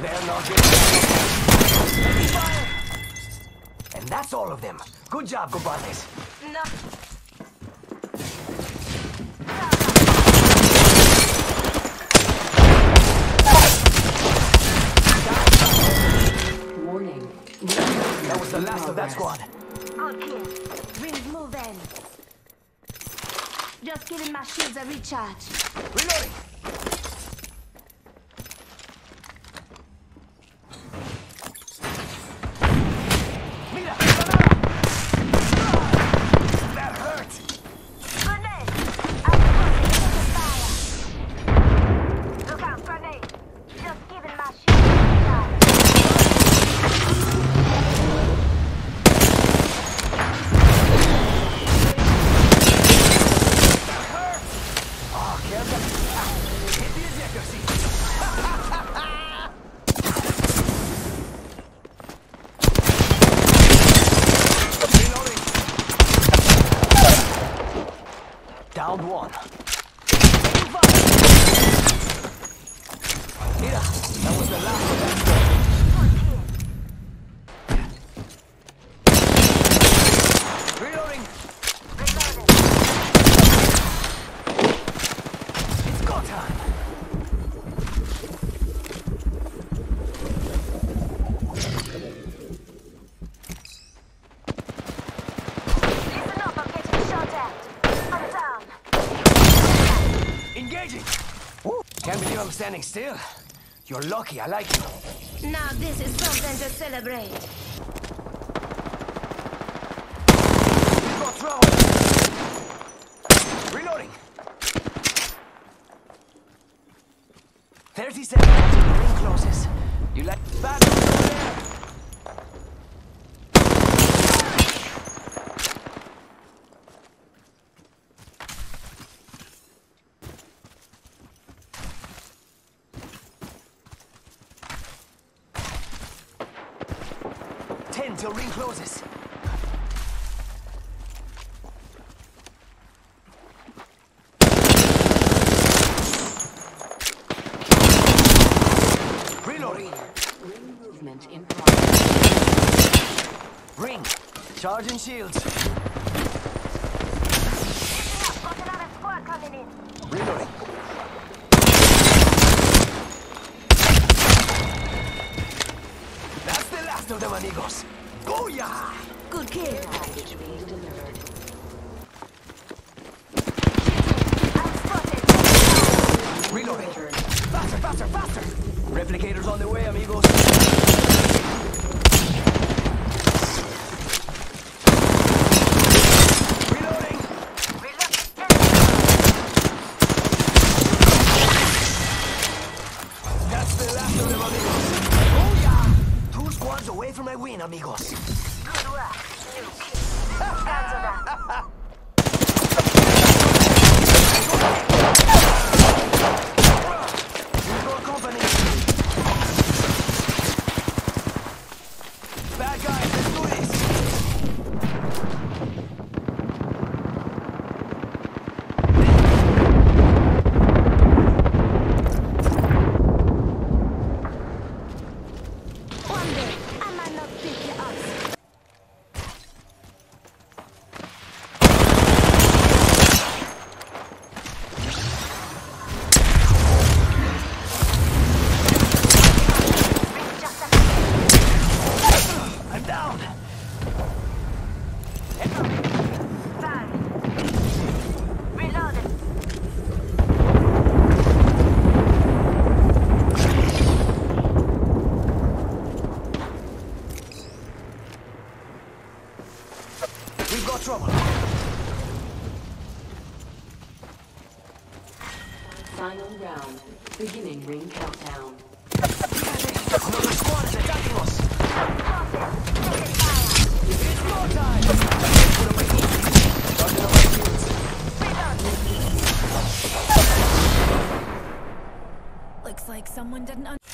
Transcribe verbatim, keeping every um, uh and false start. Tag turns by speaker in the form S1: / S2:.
S1: They're not getting Heavy fire! And that's all of them. Good job, compadres.
S2: No.
S3: Warning.
S1: That was the last of that squad.
S2: Good kill. Rings move in. Just giving my shields a recharge.
S1: Reloading! Mira! That hurt!
S2: Grenade! I'm putting the fire. Look out, grenade. Just giving my shields a recharge.
S1: Oh, careful. Ah, hit the ejector seat. Reloading. Downed one. Taking fire. Mira, that was the last of that squad. Reloading.
S2: Reloading.
S1: It's go time.
S2: Listen up, I'm getting shot at. I'm down.
S1: Engaging. Woo. Can't believe I'm standing still. You're lucky, I like you.
S2: Now this is something to celebrate.
S1: We've got trouble. Reloading. thirty seconds until the ring closes. You like bad over there? Ten till ring closes. Reloading.
S3: Ring movement in progress.
S1: Ring. Charging shields.
S2: Listen up, got another squad coming in.
S1: Reloading. That's the last of them, amigos. Booyah!
S2: Good kill.
S3: Package being delivered.
S2: I'm spotted.
S1: Reloading. Faster, faster, faster! Replicators on the way, amigos. Reloading. That's the last of them, amigos. Booyah! Two squads away from my win, amigos.
S2: Good work. New kill. Cancel that.
S1: You've got company. Bad guys, let's do this.
S2: One day, I might not pick you up.
S1: I'm down.
S2: Fire. Reloaded.
S1: We've got trouble.
S3: Final round. Beginning ring countdown.
S1: Another squad is attacking us.
S2: Spotted. Taking fire.
S1: It's go time. Put away heat. Charging up my shields.
S2: Reloaded.
S4: Looks like someone didn't un-